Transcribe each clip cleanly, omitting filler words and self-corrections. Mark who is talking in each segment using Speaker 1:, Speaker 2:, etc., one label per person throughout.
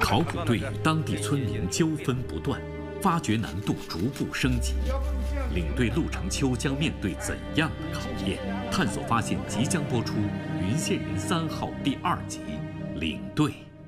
Speaker 1: 考古队与当地村民纠纷不断，发掘难度逐步升级。领队陆成秋将面对怎样的考验？探索发现即将播出《云县人3号》第2集《领队》。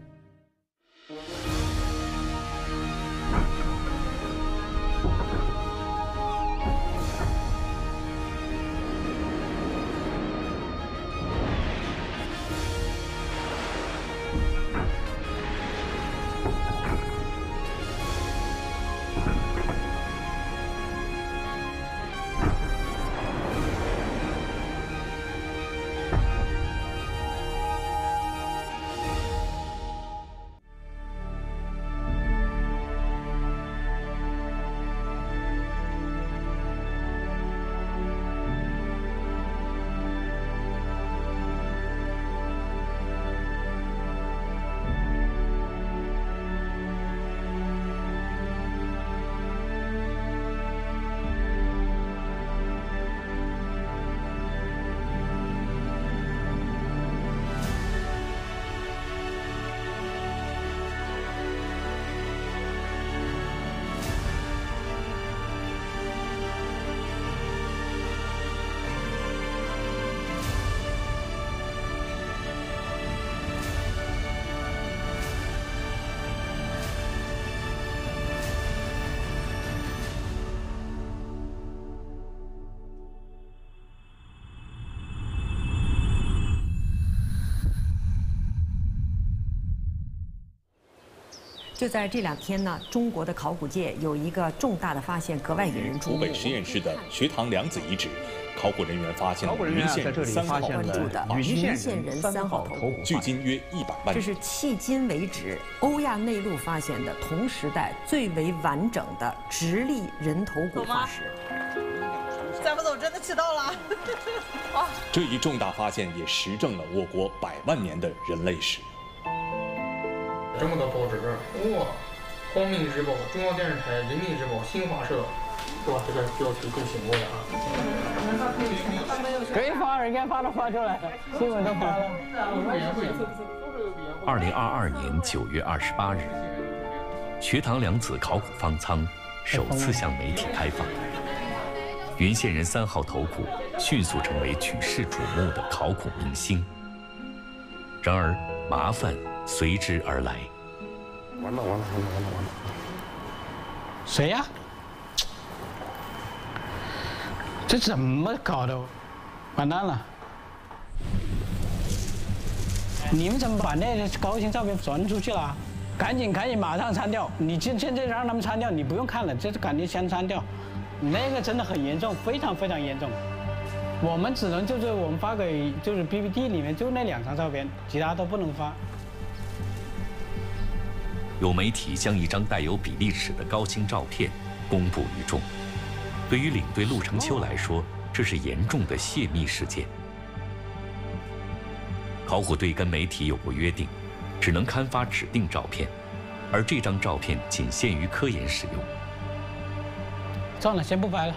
Speaker 2: 就在这2天呢，中国的考古界有一个重大的发现，格外引人注目。
Speaker 3: 湖北十堰市的学堂两子遗址，考古人员发现了云县人3号
Speaker 2: 云县人3号头骨，
Speaker 3: 距今约100万。
Speaker 2: 这是迄今为止欧亚内陆发现的同时代最为完整的直立人头骨化石。
Speaker 4: 再不走真的迟到了。
Speaker 3: 这一重大发现也实证了我国100万年的人类史。
Speaker 5: 这么多报纸，哇！光明日报、中央电视台、人民日报、新华社，哇，这个标题够醒目的啊！
Speaker 6: 可以发，人家发都发出来了，新闻都发了。
Speaker 1: 2022年9月28日，学堂两子考古方舱首次向媒体开放，云县人3号头骨迅速成为举世瞩目的考古明星。然而，麻烦随之而来。
Speaker 6: 完了！谁呀？这怎么搞的？完蛋了！你们怎么把那高清照片传出去了？赶紧，马上删掉！你现在让他们删掉，你不用看了，这赶紧先删掉。那个真的很严重，非常严重。我们只能我们发给PPT 里面就那2张照片，其他都不能发。
Speaker 1: 有媒体将一张带有比例尺的高清照片公布于众，对于领队陆成秋来说，这是严重的泄密事件。考古队跟媒体有过约定，只能刊发指定照片，而这张照片仅限于科研使用。
Speaker 6: 算了，先不拍了。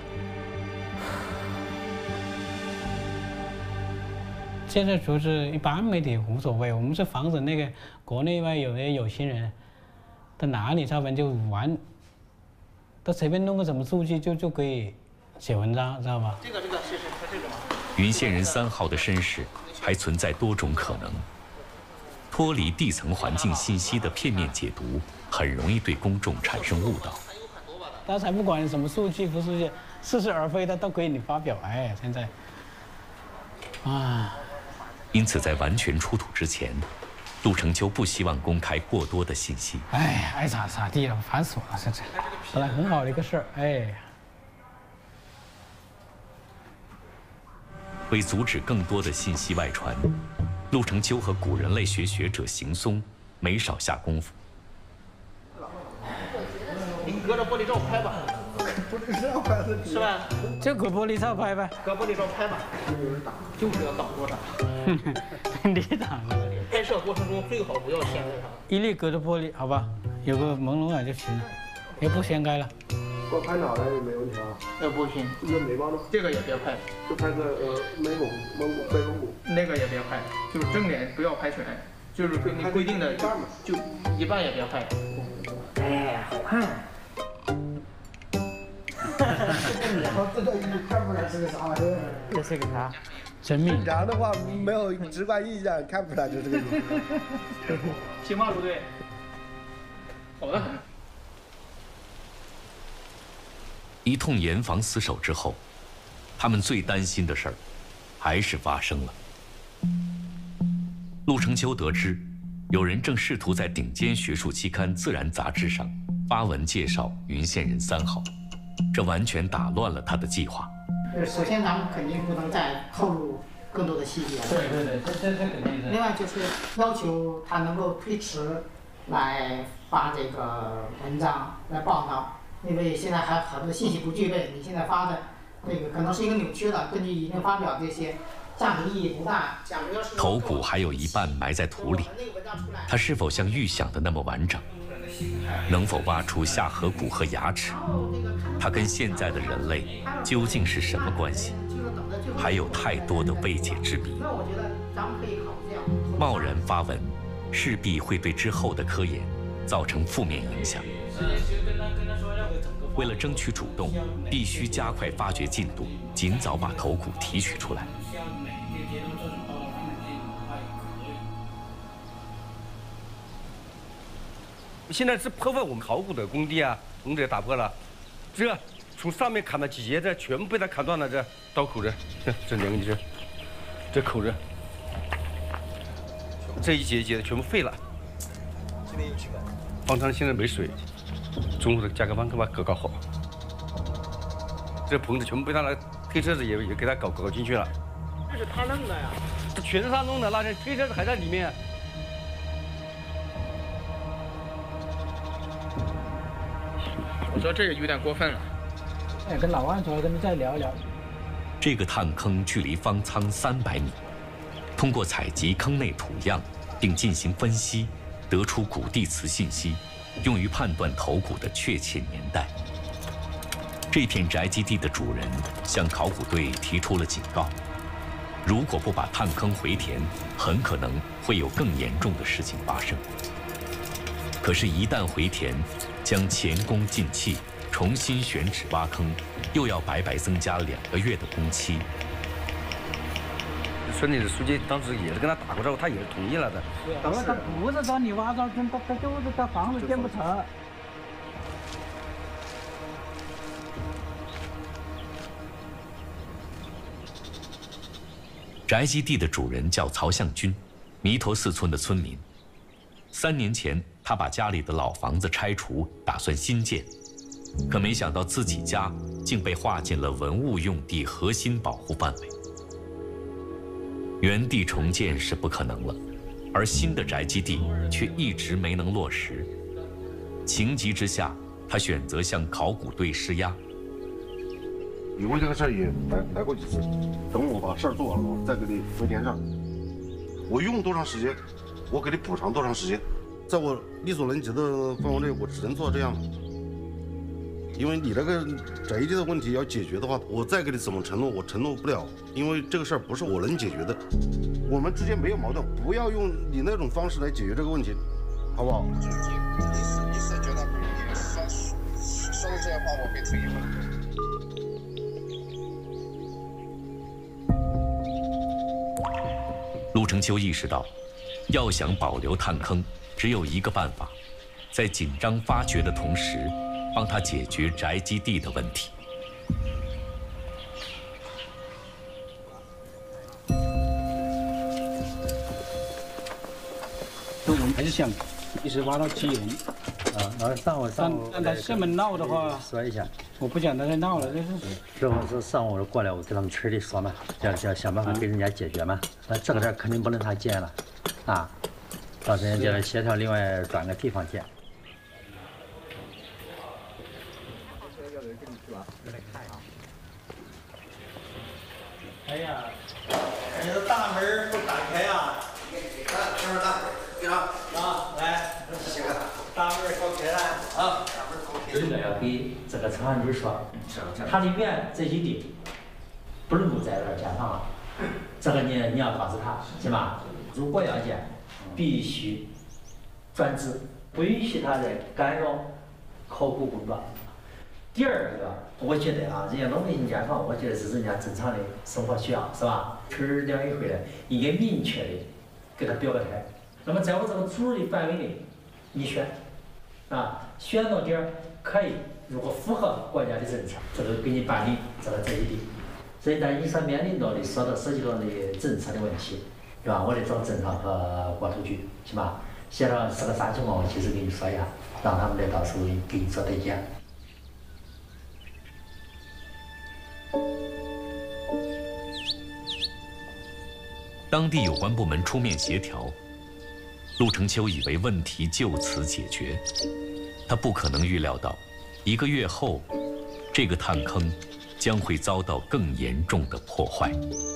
Speaker 6: 现在就是一般媒体无所谓，我们是防止那个国内外有些有心人，他拿你照片就玩，他随便弄个什么数据就可以写文章，知道吧？
Speaker 5: 这个是它这个吗？
Speaker 1: 云县人3号的身世还存在多种可能，脱离地层环境信息的片面解读，很容易对公众产生误导。
Speaker 6: 他才不管什么数据不数据，似是而非的都可以你发表。哎，现在，啊。
Speaker 1: 因此，在完全出土之前，陆成秋不希望公开过多的信息。
Speaker 6: 哎，爱咋咋地了，烦死我了！这，本来很好的一个事儿，哎。
Speaker 1: 为阻止更多的信息外传，陆成秋和古人类学学者邢松没少下功夫。
Speaker 5: 您隔着玻璃罩拍吧。是吧？
Speaker 6: 就搁玻璃罩拍呗，
Speaker 5: 搁玻璃罩拍吧，就是要挡住它。
Speaker 6: 你挡着。
Speaker 5: 拍摄过程中最好不要掀开它。
Speaker 6: 一律隔着玻璃，好吧，有个朦胧感就行了，也不掀开了。
Speaker 7: 我拍脑袋也没问题啊。
Speaker 5: 不行，
Speaker 7: 那没帮助。
Speaker 5: 这个也别拍，
Speaker 7: 就拍个背龙骨。
Speaker 5: 那个也别拍，就是正脸不要拍全。 就是给你规定的就一半也别坏。
Speaker 2: 哎，好看。
Speaker 7: 看不出来是个啥玩意儿。
Speaker 6: 这是个啥？生命。
Speaker 7: 这样的话没有直观印象，看不出来就是这个意思。
Speaker 5: 情况不对，好的很。
Speaker 1: 一通严防死守之后，他们最担心的事儿还是发生了。陆承秋得知，有人正试图在顶尖学术期刊《自然》杂志上发文介绍云县人3号，这完全打乱了他的计划。
Speaker 8: 首先，咱们肯定不能再透露更多的细节了。
Speaker 6: 对，这肯定是。
Speaker 8: 另外就是要求他能够推迟来发这个文章来报道，因为现在还很多信息不具备，你现在发的这个可能是一个扭曲的，根据已经发表这些。价值意义不大。
Speaker 1: 头骨还有一半埋在土里，它是否像预想的那么完整？能否挖出下颌骨和牙齿？它跟现在的人类究竟是什么关系？还有太多的未解之谜。贸然发文，势必会对之后的科研造成负面影响。为了争取主动，必须加快发掘进度，尽早把头骨提取出来。
Speaker 9: 现在是破坏我们考古的工地啊，我们这打破了，这从上面砍到几节，这全部被他砍断了，这刀口子，这两个这口子，这一节一节的全部废了。方舱现在没水，中午的加个班，把搞好。这棚子全部被他那推车子也给他搞进去了。
Speaker 5: 这是他弄的呀？
Speaker 9: 这全是他弄的，那这推车子还在里面。
Speaker 5: 我说这个有点过分了。
Speaker 6: 哎，跟老万说，跟你再聊一聊。
Speaker 1: 这个探坑距离方舱300米，通过采集坑内土样，并进行分析，得出古地磁信息，用于判断头骨的确切年代。这片宅基地的主人向考古队提出了警告：如果不把探坑回填，很可能会有更严重的事情发生。可是，一旦回填，将前功尽弃，重新选址挖坑，又要白白增加2个月的工期。
Speaker 9: 村里的书记当时也是跟他打过招呼，他也是同意了的。
Speaker 6: 他不是找你挖到坑，他就是他房子建不成。
Speaker 1: 宅基地的主人叫曹向军，弥陀寺村的村民。3年前，他把家里的老房子拆除，打算新建，可没想到自己家竟被划进了文物用地核心保护范围。原地重建是不可能了，而新的宅基地却一直没能落实。情急之下，他选择向考古队施压。
Speaker 10: 因为这个事儿也来过几次，等我把事儿做完了，我再给你回填上。我用多长时间，我给你补偿多长时间，在我力所能及的范围内，我只能做这样。因为你那个宅基地的问题要解决的话，我再给你怎么承诺，我承诺不了，因为这个事儿不是我能解决的。我们之间没有矛盾，不要用你那种方式来解决这个问题，好不好？你是觉得你说的这些话，我会同意吗？
Speaker 1: 陆承秋意识到，要想保留探坑，只有一个办法，在紧张发掘的同时，帮他解决宅基地的问题。
Speaker 6: 我们还是想一直挖到基人。
Speaker 11: 然后上午
Speaker 6: 让他这么闹的话，
Speaker 11: 说一下，
Speaker 6: 我不想让他闹了，这是。
Speaker 11: 师傅说上午过来，我跟他们村里说嘛，想办法给人家解决嘛。那这个事儿肯定不能他建了，啊，到时间协调另外转个地方建。
Speaker 12: 哎呀，你的大门不打开呀？看，这门大，队长啊，来，大门给我开了啊！
Speaker 11: 这个要给这个陈汉军说，他的原宅基地不能够在这儿建房，这个你要告诉他，行吧？如果要建， 必须专职，不允许他人干扰考古工作。第二个，我觉得啊，人家老百姓健康，我觉得是人家正常的生活需要，是吧？村两委会呢，应该明确的给他表个态。那么在我这个组织的范围内，你选，啊，选到点儿可以，如果符合国家的政策，这个给你办理这个这一地。所以在以上面临到的涉及到的政策的问题，对吧？我得找政厂和国土局，行吧？协调是个啥情况，我及时给你说一下，让他们来到时候给你做对接。
Speaker 1: 当地有关部门出面协调，陆承秋以为问题就此解决，他不可能预料到，1个月后，这个探坑将会遭到更严重的破坏。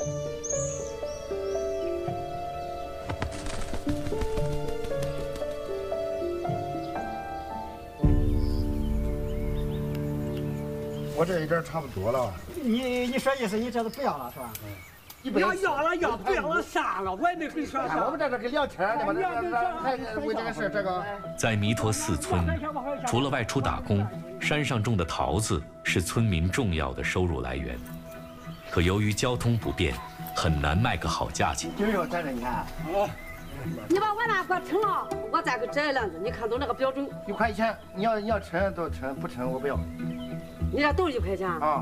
Speaker 7: 我这一点差不多了。
Speaker 12: 你说意思，你这都不要了是吧？要了，不要了，删了，我也没跟你说。
Speaker 7: 我们在这跟聊天呢嘛，还为这个事这个。
Speaker 1: 在弥陀寺村，除了外出打工，山上种的桃子是村民重要的收入来源。可由于交通不便，很难卖个好价钱。
Speaker 12: 就是在这，你看。
Speaker 13: 你把我那给我称了，我再给这两子，你看都那个标准。
Speaker 7: 1块钱，你要称都称，不称我不要。
Speaker 13: 你这都是1块钱
Speaker 7: 啊？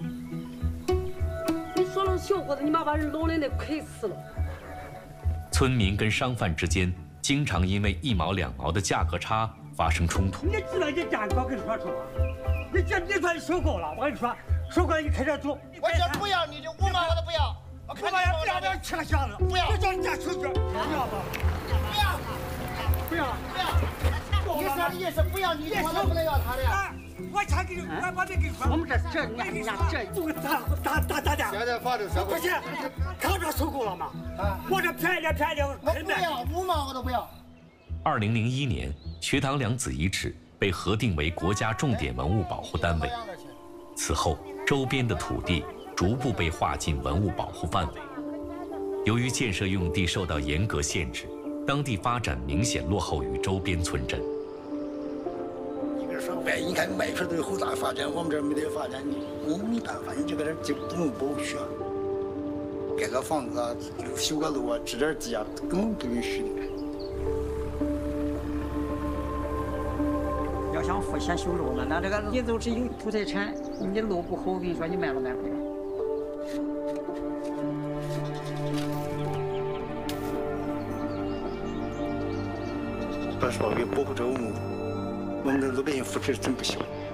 Speaker 13: 你说了小伙子，你妈把人老人的亏死了。
Speaker 1: 村民跟商贩之间经常因为1毛2毛的价格差发生冲突。
Speaker 12: 你知道你价格跟你说出来，你说你收够了，我跟你说，收够了你开始走。
Speaker 7: 我说不要，你就5毛我都不要。我看你
Speaker 12: 不要吃个箱子，不要，我叫你家出去，不要吧，不要。
Speaker 7: 你说的意思不要你，我能不能要他的呀？
Speaker 12: 我才给你，我得跟你说，我们这不打架。
Speaker 7: 现在法律社会。
Speaker 12: 不行，他这收够了吗？我这便宜点，
Speaker 7: 我不要5毛我都不要。
Speaker 1: 2001年，学堂梁子遗址被核定为国家重点文物保护单位，此后周边的土地逐步被划进文物保护范围。由于建设用地受到严格限制，当地发展明显落后于周边村镇。
Speaker 7: 你看卖出都有好大发展，我们这儿没得发展，你没办法，你这个人就不能剥削。盖个房子啊，修个路啊，置点地啊，根本不允许的。
Speaker 8: 要想富，先修路了。那这个你都是有土财产，你的路不好，我跟你说，你卖都卖不了。
Speaker 7: 说实话，为保护这个文物，我们的老百姓付出是真不小。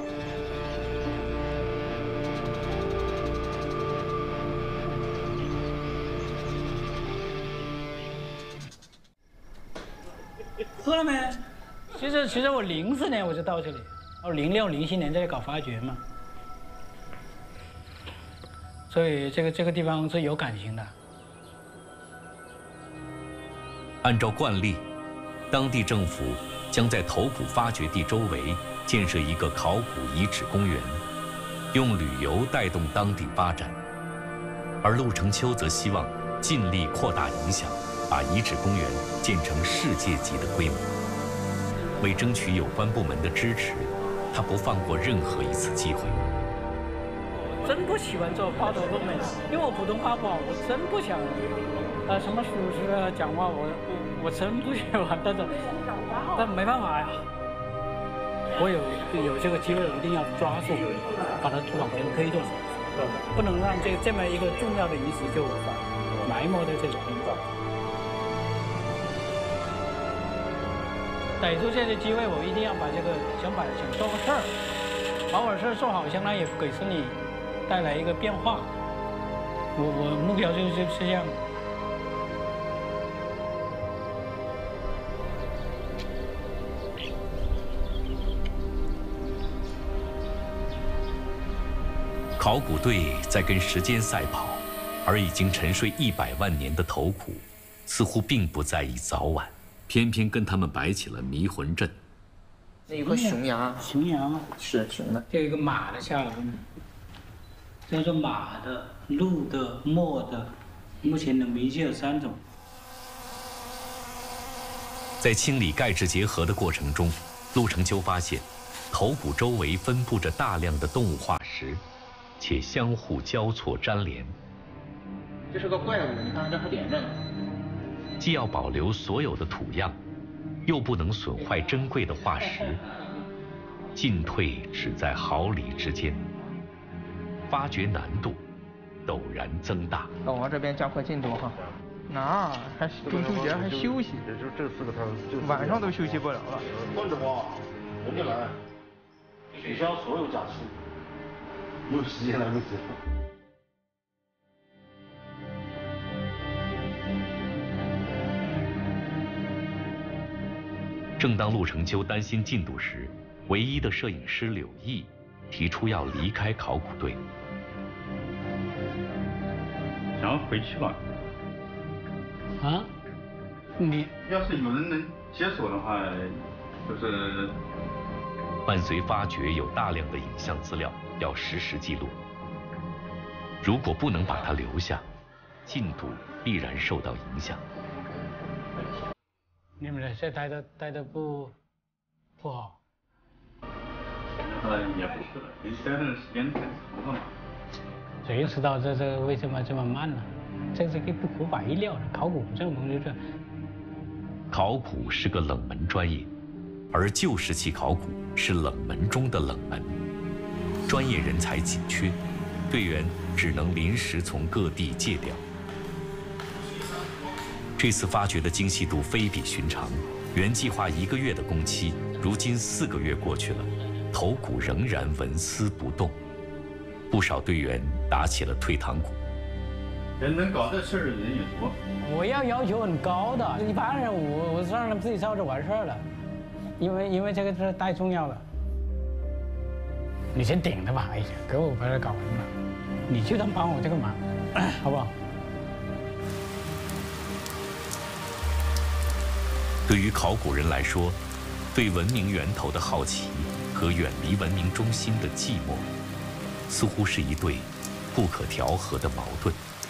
Speaker 6: 喝了没？其实我04年我就到这里，我06、07年在这搞发掘嘛，所以这个地方是有感情的。
Speaker 1: 按照惯例，当地政府将在头骨发掘地周围建设一个考古遗址公园，用旅游带动当地发展。而陆承秋则希望尽力扩大影响，把遗址公园建成世界级的规模。为争取有关部门的支持，他不放过任何一次机会。
Speaker 6: 我真不喜欢做报道东北，因为我普通话不好，我真不想，什么属实的讲话，我真不喜欢，但没办法呀。我有这个机会，我一定要抓住，把它往前推动，不能让这么一个重要的遗址就埋没在这里。逮住这个机会，我一定要把想做个事儿，把我的事儿做好，相当于也给村里带来一个变化。我目标就是这样。
Speaker 1: 考古队在跟时间赛跑，而已经沉睡100万年的头骨，似乎并不在意早晚，偏偏跟他们摆起了迷魂阵。
Speaker 14: 那有个熊牙，
Speaker 6: 熊牙吗？
Speaker 14: 是熊的。
Speaker 6: 这有一个马的下来，这是马的、鹿的、墨的，目前的媒介有3种。
Speaker 1: 在清理钙质结合的过程中，陆成秋发现，头骨周围分布着大量的动物化石，且相互交错粘连。
Speaker 5: 这是个怪物，你看这还连着呢。
Speaker 1: 既要保留所有的土样，又不能损坏珍贵的化石，进退只在毫厘之间，发掘难度陡然增大。
Speaker 5: 老王这边加快进度哈。那还中秋节还休息，
Speaker 10: 这4个摊
Speaker 5: 晚上都休息不了了。
Speaker 10: 混着吧，人家来，取消所有假期，没有时间来不及。
Speaker 1: 正当陆成秋担心进度时，唯一的摄影师柳毅提出要离开考古队，
Speaker 15: 想要回去了。
Speaker 6: 啊？你
Speaker 15: 要是有人能接手的话，就是
Speaker 1: 伴随发掘有大量的影像资料，要实时记录。如果不能把它留下，进度必然受到影响。
Speaker 6: 你们这待的不好。
Speaker 15: 也不是，你待的时间太长了嘛。
Speaker 6: 谁知道这为什么这么慢呢？这是个不可把意料的，考古这种东西
Speaker 1: 考古是个冷门专业，而旧石器考古是冷门中的冷门，专业人才紧缺，队员只能临时从各地借调。这次发掘的精细度非比寻常，原计划1个月的工期，如今4个月过去了，头骨仍然纹丝不动，不少队员打起了退堂鼓。
Speaker 15: 人能搞这事儿的人也多。
Speaker 6: 我要求很高的，一般人我让他们自己烧就完事儿了，因为这个是太重要了。你先顶着吧，哎呀，给我把它搞完了，你就当帮我这个忙，好不好？
Speaker 1: 对于考古人来说，对文明源头的好奇和远离文明中心的寂寞，似乎是一对不可调和的矛盾。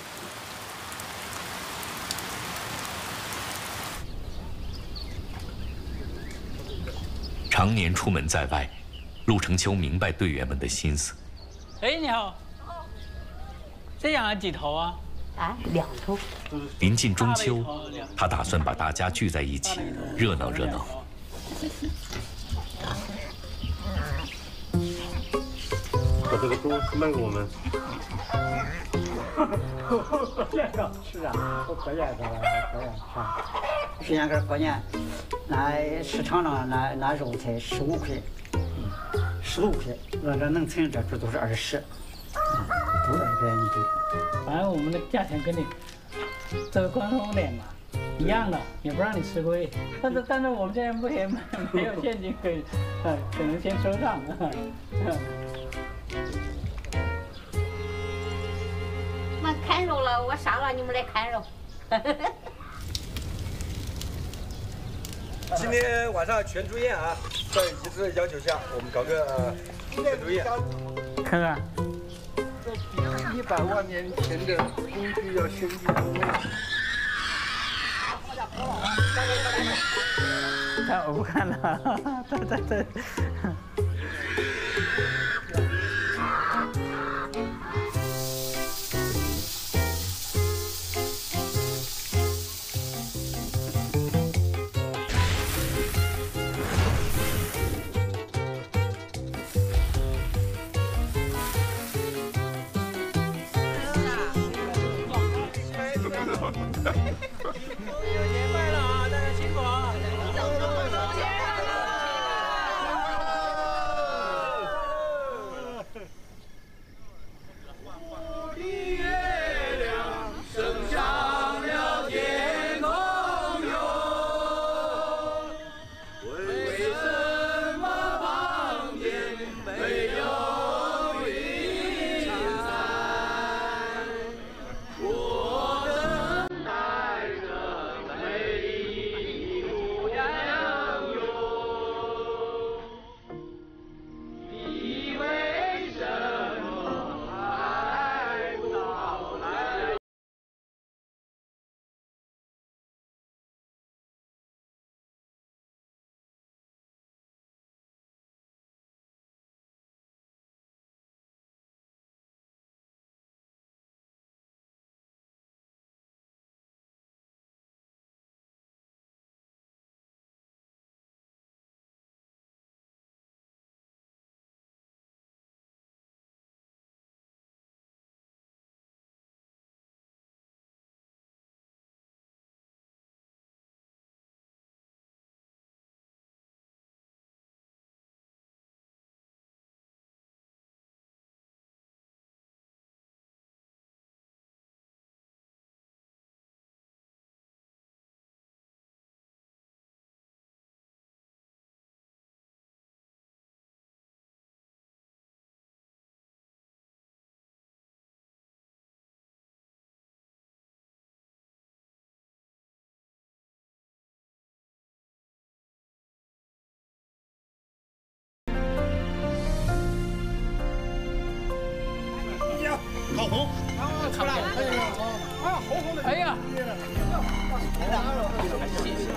Speaker 1: 常年出门在外，陆成秋明白队员们的心思。
Speaker 6: 哎，你好。这养了几头啊？
Speaker 13: 啊，2头。
Speaker 1: 临近中秋，他打算把大家聚在一起，热闹热闹。
Speaker 10: 把这个猪卖给我们。
Speaker 8: 这个是啊，我可以的，可以吃。去年个过年，那市场上那肉才15块，16块，这能称这猪都是20，都是20块一堆。
Speaker 6: 反正我们的价钱跟你这个关东点嘛一样的，也不让你吃亏。但是我们这边没有现金可以，只能先收账。
Speaker 13: 我看肉了，我杀了你们来看肉。
Speaker 9: 今天晚上全猪宴啊，在一致要求下，我们搞个全猪宴。
Speaker 6: 看看，
Speaker 12: 这比100万年前的工具要先进多了。
Speaker 6: 我不看了，对。
Speaker 12: 年快乐啊，大家辛苦啊！
Speaker 5: 看不见。哎呀！谢谢。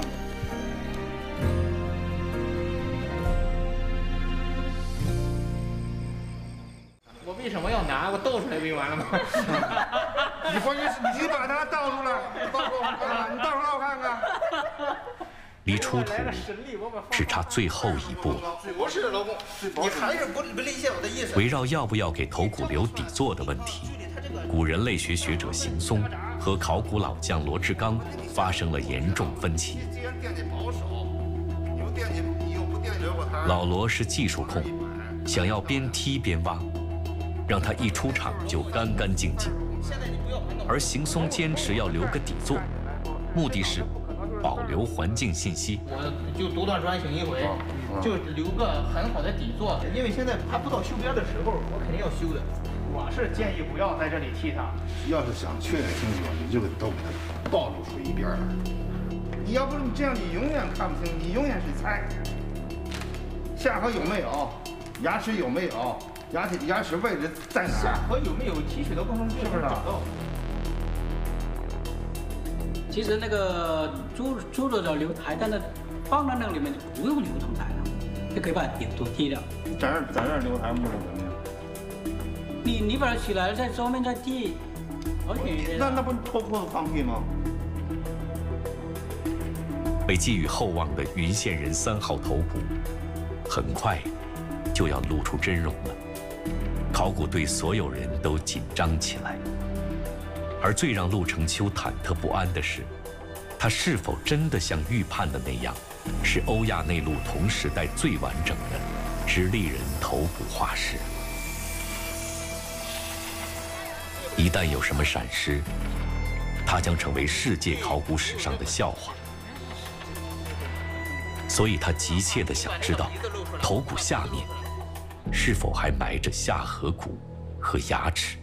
Speaker 5: 我为什么要拿？我倒出来不就完了吗？
Speaker 16: 你关键是你把它倒出来，你倒出来我看看。
Speaker 1: 离出土只差最后一步。
Speaker 16: 不是老公，你还是不理解我的意思。
Speaker 1: 围绕要不要给头骨留底座的问题，古人类学学者邢松和考古老将罗志刚发生了严重分歧。老罗是技术控，想要边踢边挖，让他一出场就干干净净。而邢松坚持要留个底座，目的是保留环境信息。
Speaker 5: 我就独断专行一回，就留个很好的底座，因为现在还不到修边的时候，我肯定要修的。我是建议不要在这里踢它。
Speaker 16: 要是想确认清楚，你就都给它暴露出一边来。你要不是这样，你永远看不清，你永远是猜。下颌有没有？牙齿有没有？牙齿位置在哪？
Speaker 5: 下颌有没有提取的过程中是不是找到？
Speaker 6: 其实那个猪肉的留台蛋的放在那里面就不用留成台了，就可以把底都剃掉。
Speaker 16: 在这儿留台不是怎么样？
Speaker 6: 你把它取来在桌面再剃，
Speaker 16: 那不脱裤子放屁吗？
Speaker 1: 被寄予厚望的云县人3号头骨，很快就要露出真容了。考古队所有人都紧张起来。而最让陆成秋忐忑不安的是，他是否真的像预判的那样，是欧亚内陆同时代最完整的直立人头骨化石？一旦有什么闪失，它将成为世界考古史上的笑话。所以他急切地想知道，头骨下面是否还埋着下颌骨和牙齿。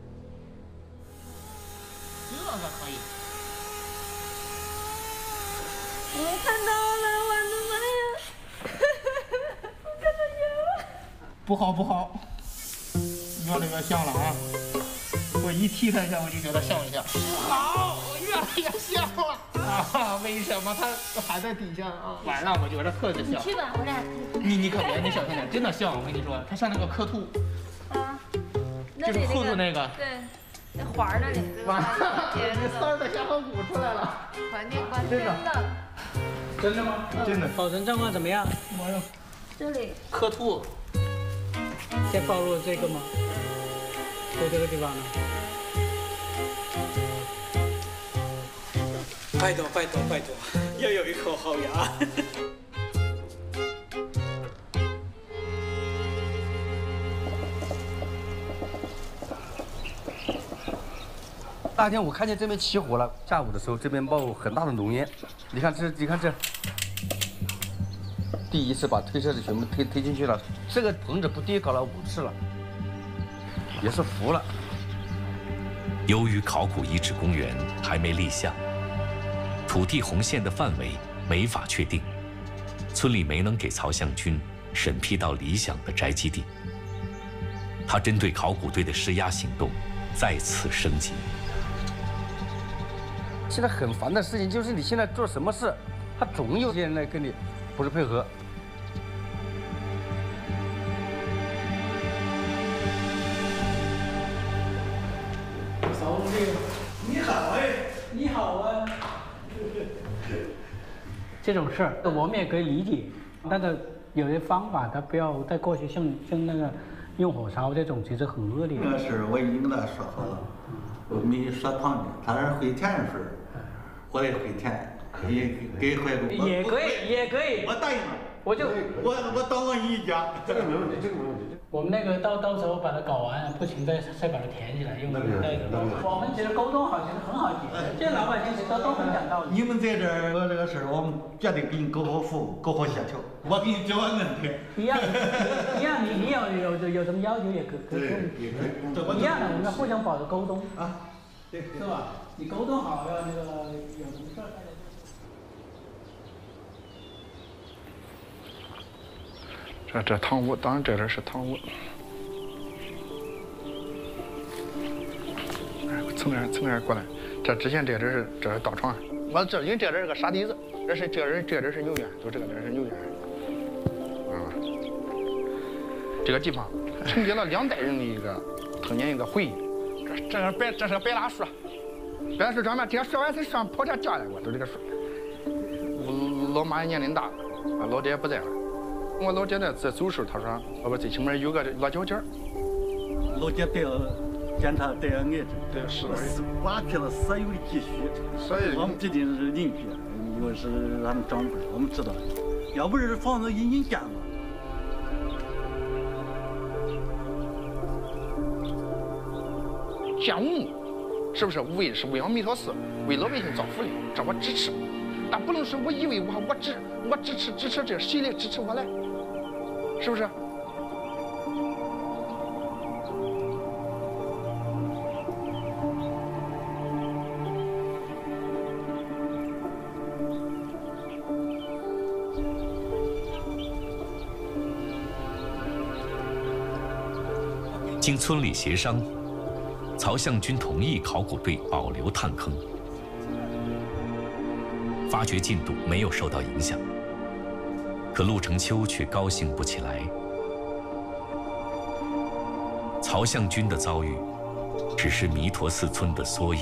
Speaker 17: 我看到了，我的妈呀！我看到有。
Speaker 5: 不好，越来越像了啊！我一踢它一下，我就觉得像一下。好，越来越像了啊！为什么它还在底下啊？完了，我觉得特别像。
Speaker 17: 你去吧，我俩。
Speaker 5: 你可别，你小心点，真的像。我跟你说，它像那个刻兔。
Speaker 17: 啊。
Speaker 5: 就是兔子那个。
Speaker 17: 对。那环儿那里。
Speaker 5: 完了，你3的下颌骨出来了。
Speaker 17: 环境关
Speaker 5: 真的。
Speaker 6: 真的吗？
Speaker 5: 真的。
Speaker 6: 保存状况怎么样？
Speaker 17: 这里
Speaker 5: 刻兔。
Speaker 6: 先暴露这个吗？就这个地方呢？拜托，要有一口好牙。
Speaker 9: 那天我看见这边起火了，下午的时候这边冒很大的浓烟，你看这，第一次把推车子全部推进去了，这个棚子不跌搞了5次了，也是服了。
Speaker 1: 由于考古遗址公园还没立项，土地红线的范围没法确定，村里没能给曹向军审批到理想的宅基地。他针对考古队的施压行动再次升级。
Speaker 9: 现在很烦的事情就是你现在做什么事，他总有些人来跟你不是配合。
Speaker 6: 扫墓地，你好哎，你好啊。这种事儿我们也可以理解，但是有些方法，它不要再过去像那个用火烧这种，其实很恶劣。
Speaker 12: 这个事儿我已经跟他说好了，我没说胖的，他是回田的事儿，我也回田，给回
Speaker 6: 也可以，
Speaker 12: 我答应了，我到我一家，
Speaker 10: 这个没问题，
Speaker 6: 我们那个到时候把它搞完，不行再把它填起来，用那个。我们觉得沟通好，其实很好解决，这老百姓都很讲道理。
Speaker 12: 你们在这儿做这个事儿，我们绝对给你搞好服务，搞好协调，我给你找问题。
Speaker 6: 一样，你有什么要求也可以。一样的，我们互相保持沟通啊，是吧？你沟通好，要那个有什么事儿。
Speaker 18: 这汤屋，当然这里是汤屋。 从那儿过来。这之前这是稻场，我这因为这是个沙底子，这是牛圈，就这个是牛圈。这个地方承接了2代人的一个童年一个回忆。这是个白蜡树，白蜡树上面这些树还是上坡下掉下过，就这个树。老妈也年龄大了，老爹也不在了。我老爹在走时候，他说：“爸爸最起码有个辣椒尖儿。”
Speaker 19: 老爹得检查得癌症，
Speaker 18: 对，是
Speaker 19: 挖去了所有的积蓄，
Speaker 18: 所以
Speaker 19: 我们必定是邻居，因为是俺们长辈，我们知道，要不是房子给你建了。
Speaker 18: 建墓是不是是为了弥陀寺，为老百姓造福利，这我支持，但不能说我以为我支持这谁来支持我来，是不是？
Speaker 1: 经村里协商，曹向军同意考古队保留探坑，发掘进度没有受到影响。可陆成秋却高兴不起来。曹向军的遭遇，只是弥陀寺村的缩影。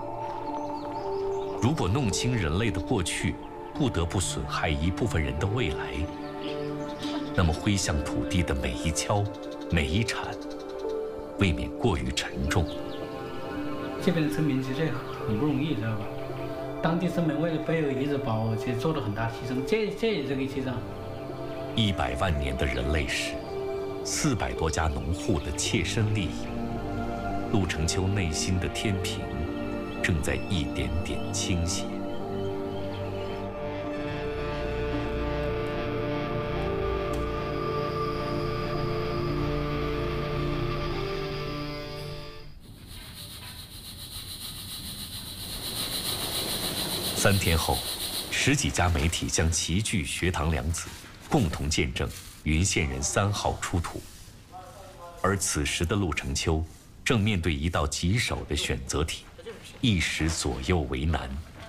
Speaker 1: 如果弄清人类的过去，不得不损害一部分人的未来，那么挥向土地的每一锹、每一铲，未免过于沉重。
Speaker 6: 这边的村民其实很不容易，知道吧？当地村民为了保有遗址保护，其实做了很大牺牲，这也是个牺牲。
Speaker 1: 100万年的人类史，400多家农户的切身利益，陆成秋内心的天平正在一点点倾斜。3天后，10几家媒体将齐聚学堂梁子，共同见证云县人3号出土。而此时的陆成秋正面对一道棘手的选择题，一时左右为难。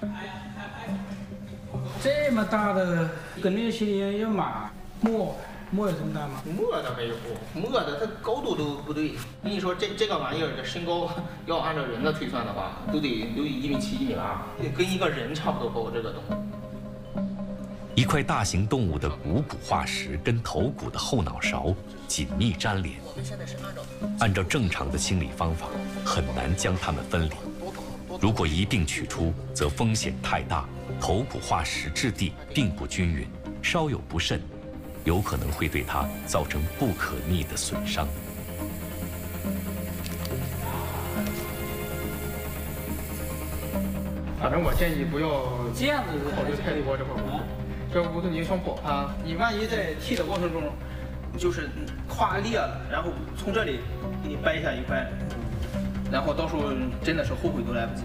Speaker 6: 这么大的，跟那些也有马磨有这么大吗？
Speaker 8: 磨的没有，磨的它高度都不对。跟你说这个玩意儿的身高，要按照人的推算的话，都得有1.7米、1.8米，跟一个人差不多高。这个东西，
Speaker 1: 一块大型动物的股骨化石跟头骨的后脑勺紧密粘连，按照正常的清理方法，很难将它们分离。如果一并取出，则风险太大，头骨化石质地并不均匀，稍有不慎，有可能会对它造成不可逆的损伤。
Speaker 5: 反正我建议不要
Speaker 6: 这样子
Speaker 5: 考虑太多这块屋，这屋子你想保它，
Speaker 8: 你万一在剃的过程中，就是胯裂了，然后从这里给你掰下一块，然后到时候真的是后悔都来不及。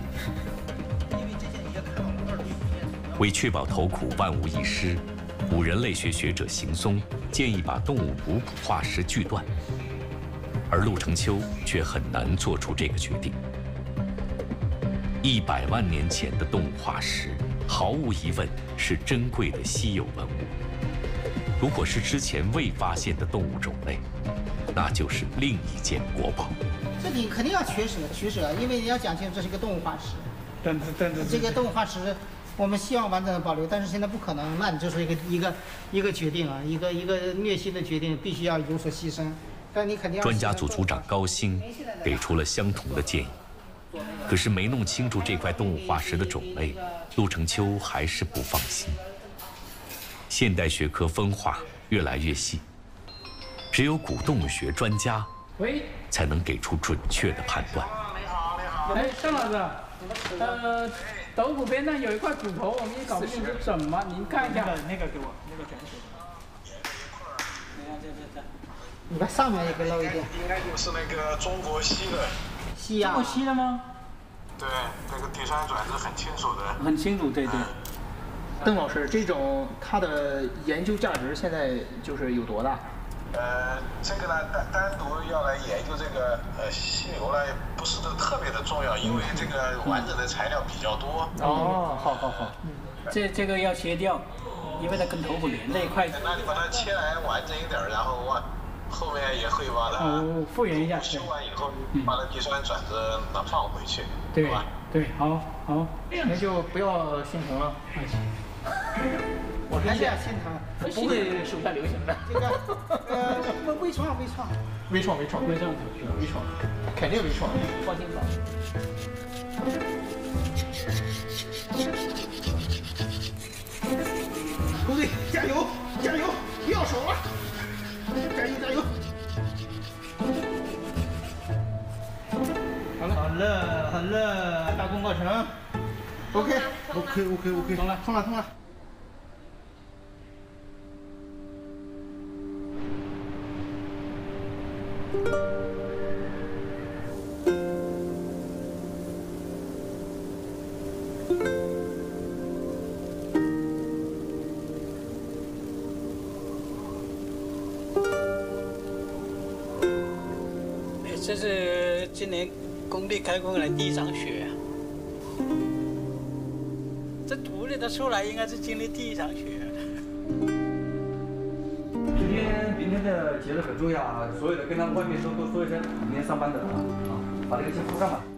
Speaker 1: 为确保头骨万无一失，古人类学学者邢松建议把动物股骨化石锯断，而陆成秋却很难做出这个决定。100万年前的动物化石，毫无疑问是珍贵的稀有文物。如果是之前未发现的动物种类，那就是另一件国宝。
Speaker 8: 这里肯定要取舍，因为你要讲清楚这是一个动物化石。
Speaker 5: 但是
Speaker 8: 这个动物化石，我们希望完整的保留，但是现在不可能，那你就是一个决定啊，一个虐心的决定，必须要有所牺牲。但你肯定要。
Speaker 1: 专家组组长高兴给出了相同的建议，可是没弄清楚这块动物化石的种类，陆成秋还是不放心。现代学科分化越来越细，只有古动物学专家才能给出准确的判断。
Speaker 6: 哎，张老师，头骨边上有一块骨头，我们也搞不清楚怎么，您看一下。
Speaker 5: 那个给我，那个卷起。
Speaker 8: 你把上面也给露一点。
Speaker 20: 应该就是那个中国西的。
Speaker 8: 西呀。
Speaker 6: 中国西的吗？
Speaker 20: 对，那个第3转是很清楚的。
Speaker 6: 很清楚，对对。
Speaker 8: 邓老师，这种它的研究价值现在就是有多大？
Speaker 20: 这个呢单独要来研究这个犀牛呢，不是特别的重要，因为这个完整的材料比较多。
Speaker 6: 哦，好，这个要切掉，因为它跟头骨连在一块。
Speaker 20: 那你把它切来完整一点，然后后面也会把它
Speaker 6: 复原一下。
Speaker 20: 修完以后，把它滴栓转子能放回去，
Speaker 6: 对
Speaker 20: 吧？
Speaker 6: 对，好，
Speaker 5: 那就不要心疼了。我看见心疼，不会手下留情的。这个微创，肯定微创，放心吧。部队加油，不要手了，加油！好了，大功告成。OK，通了。
Speaker 6: 这是今年工地开工以来第一场雪，这图里的出来应该是今年第一场雪。
Speaker 9: 明天的节日很重要啊，所有的跟他们外面都说一声，明天上班的啊，把这个先铺上吧。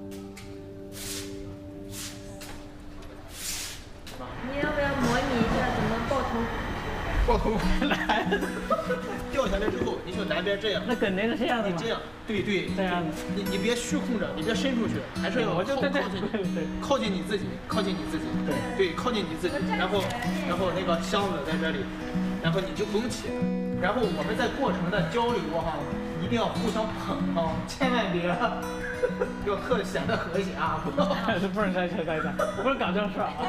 Speaker 17: 你要不要模拟一下怎么抱头？
Speaker 5: 抱头来，掉下来之后，你就南边这样。
Speaker 6: 那肯定是这样的。
Speaker 5: 你这样，对，
Speaker 6: 这样的。
Speaker 5: 你别虚空着，你别伸出去，还是要靠近你自己，对，靠近你自己。然后那个箱子在这里，然后你就不用起。然后我们在过程的交流哈，一定要互相捧啊，千万别要特显得和谐啊，不能再，不能搞这种事啊。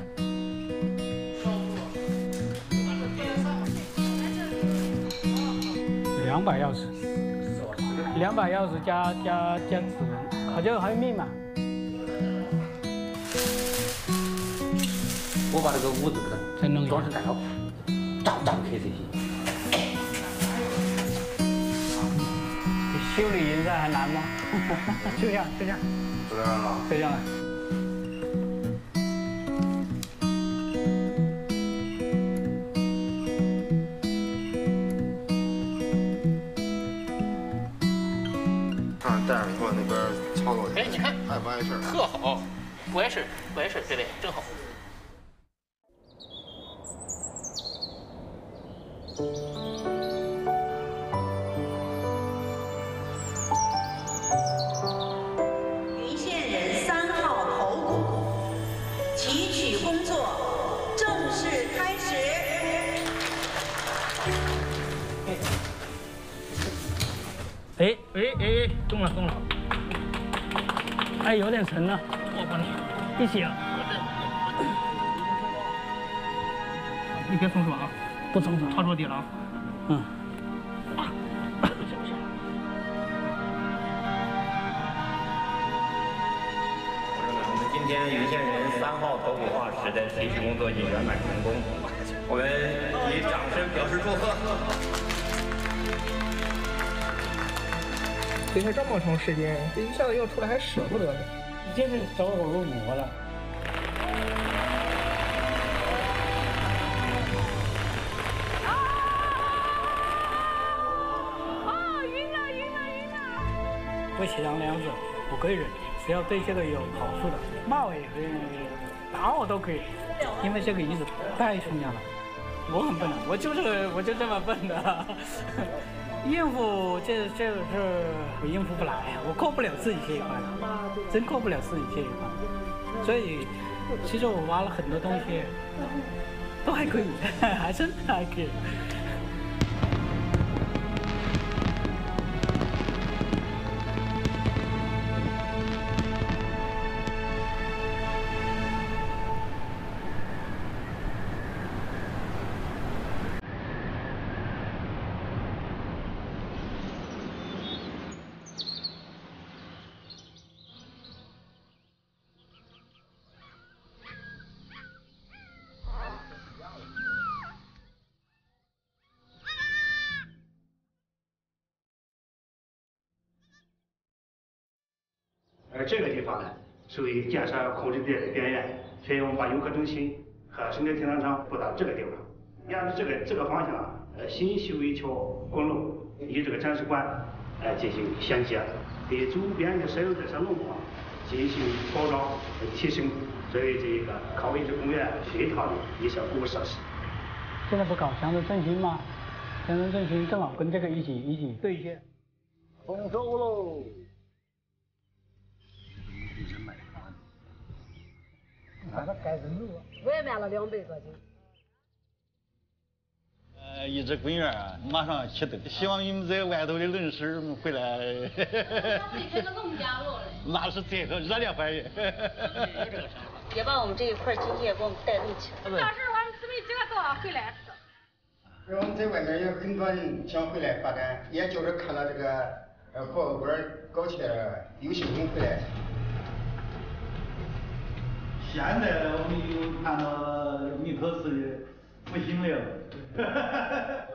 Speaker 6: 200钥匙加指纹，好像还有密码。
Speaker 9: 我把这个屋子给它装成大套，张开这些。
Speaker 6: 修理营寨还难吗？就这样。
Speaker 10: 带着你往那边操作去。
Speaker 5: 哎，你看，
Speaker 10: 不碍事儿，
Speaker 5: 特好，不碍事，对，正好。
Speaker 21: 云县人3号头骨提取工作正式开始。
Speaker 6: 哎，动了，哎，有点沉了，我帮你一起啊，
Speaker 5: 你别松手啊，
Speaker 6: 不松手，
Speaker 5: 插着底了啊，
Speaker 22: 我们今天云县人3号头骨化石的提取工作已圆满成功，我们以掌声表示祝贺。
Speaker 5: 等了这么长时间，这一下子要出来还舍不得呢。
Speaker 6: 你这是走火入魔了。
Speaker 17: 晕了！
Speaker 6: 为其他两者，我可以忍，只要对这个有好处的，骂我也可以，打我都可以，因为这个椅子太重要了。我很笨的，我就这么笨的。应付这个是我应付不来，我过不了自己这一关，真过不了自己这一关。所以，其实我挖了很多东西，都还可以，还真还可以。
Speaker 3: 这个地方呢，属于建设控制地的边缘，所以我们把游客中心和生态停车场布到这个地方。沿着这个方向，新修一条公路与这个展示馆进行衔接，对周边的所有这些路况进行保障提升，作为这个靠位置公园配套的一些服务设施。
Speaker 6: 现在不搞乡村振兴吗？乡村振兴正好跟这个一起对接。
Speaker 7: 丰收喽！
Speaker 8: 把它改成路，
Speaker 13: 我也买了200多斤。
Speaker 19: 一只滚圆马上启动，希望你们在外头的论师们回来。那是最好热烈欢迎。
Speaker 13: 也把我们这一块经济给我们带动起来。
Speaker 17: 到时候我们姊妹几个都要回来吃。
Speaker 7: 我们在外面有很多人想回来发展，也就是看到这个博物馆搞起来了，有兴趣回来。
Speaker 19: 现在我们又看到弥陀寺复兴了。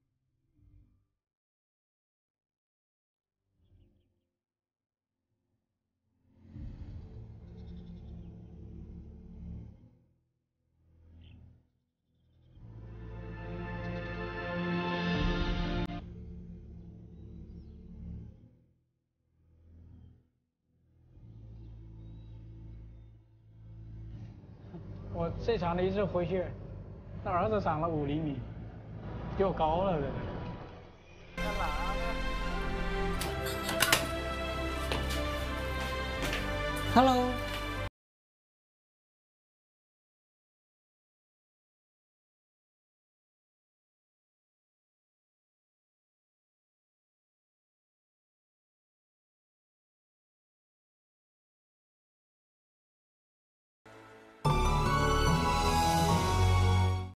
Speaker 6: 我这场的一次回去，那儿子长了5厘米，比我高了。
Speaker 2: Hello。